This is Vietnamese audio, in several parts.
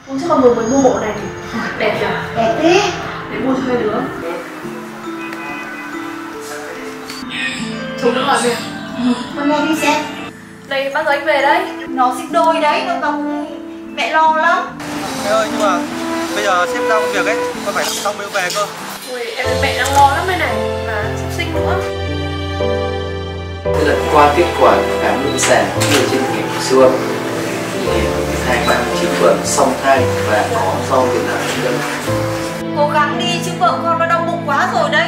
Hôm trước con vừa mới mua bộ này thì đẹp nhỉ? Đẹp thế. Để mua cho hai đứa. Chúng nó hỏi mẹ. Con nghe đi xem. Đây bác anh về đấy. Nó xích đôi đấy, nó tông mẹ lo lắm. Mẹ ơi, nhưng mà bây giờ sếp giao công việc ấy, con phải làm xong mới về cơ. Ui, em với mẹ đang lo lắm đây này, mà sắp sinh nữa. Tức là qua kết quả khám lâm sàng cũng như trên hình siêu âm thì thai mang 9 tuần song thai và có do tiền đạo sinh đơn. Cố gắng đi chứ vợ con nó đau bụng quá rồi đấy.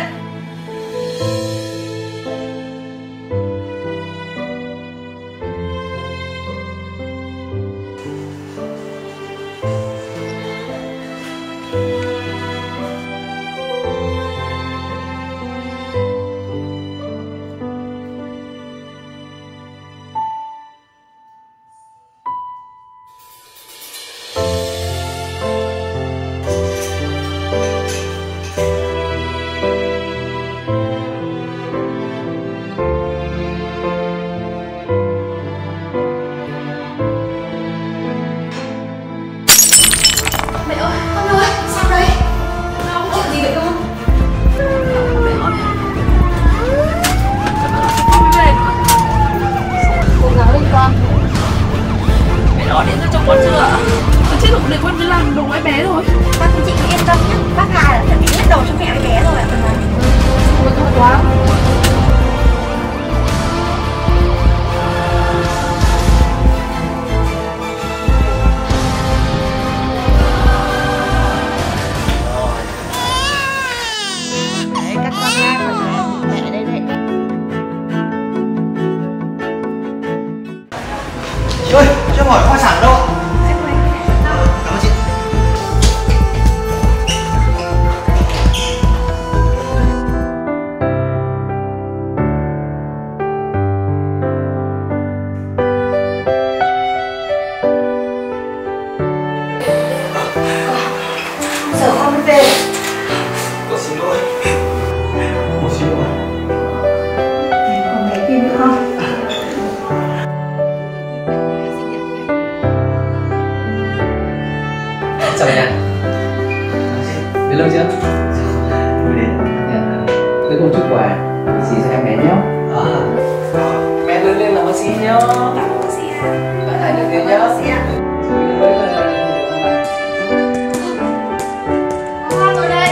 Mẹ ơi, con ơi, sao đây? Không có chuyện gì vậy con? Mẹ ơi. Con về. Cố gắng lên con. Mẹ đã gọi điện cho chồng con chưa ạ? Con chết rồi, để con đi làm đồ em bé rồi. Các chị yên tâm nhé. Bác Hà đã chuẩn bị hết đồ cho mẹ với bé rồi ạ. Ôi, thôi quá. Đấy, các con ra khỏi mẹ đây này. Chị ơi, cho em hỏi khoa sản đâu ạ? Cảm ơn chị. Giờ con mới về. Tôi xin lỗi. Tôi xin lỗi. Còn bé kia nữa không? Chào nhà. Đến lâu chưa? Vui đến. Tôi có chút quà bác sĩ cho em bé nhé. Mẹ lớn lên là bác sĩ nhé. Bác sĩ à? Bạn hãy được tiền nhé. Bác sĩ à? Con rồi đây.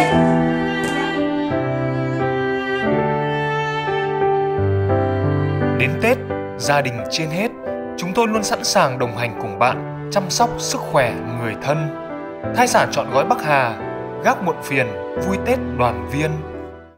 Đến Tết, gia đình trên hết, chúng tôi luôn sẵn sàng đồng hành cùng bạn, chăm sóc sức khỏe người thân. Thai sản chọn gói Bắc Hà, gác muộn phiền, vui Tết đoàn viên.